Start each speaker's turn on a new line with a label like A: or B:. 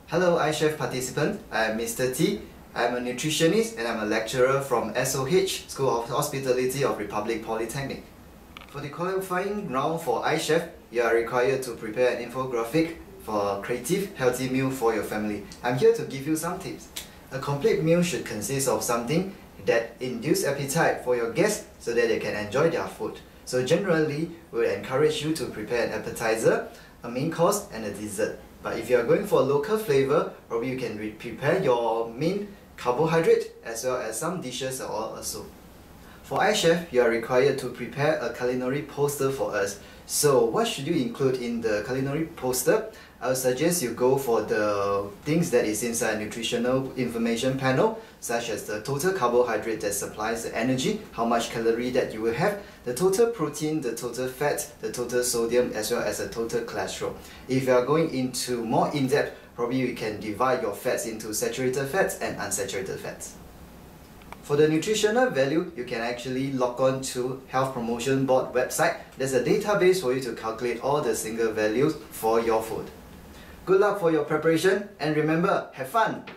A: Hello iChef participant, I am Mr. T. I am a nutritionist and I am a lecturer from SOH, School of Hospitality of Republic Polytechnic. For the qualifying round for iChef, you are required to prepare an infographic for a creative, healthy meal for your family. I'm here to give you some tips. A complete meal should consist of something that induces appetite for your guests so that they can enjoy their food. So generally, we will encourage you to prepare an appetizer, a main course and a dessert. But if you are going for a local flavor, probably you can prepare your main carbohydrate as well as some dishes or a soup. For iChef, you are required to prepare a culinary poster for us. So what should you include in the culinary poster? I would suggest you go for the things that is inside a nutritional information panel, such as the total carbohydrate that supplies the energy, how much calorie that you will have, the total protein, the total fat, the total sodium, as well as the total cholesterol. If you are going into more in-depth, probably you can divide your fats into saturated fats and unsaturated fats. For the nutritional value, you can actually log on to Health Promotion Board website. There's a database for you to calculate all the single values for your food. Good luck for your preparation and remember, have fun!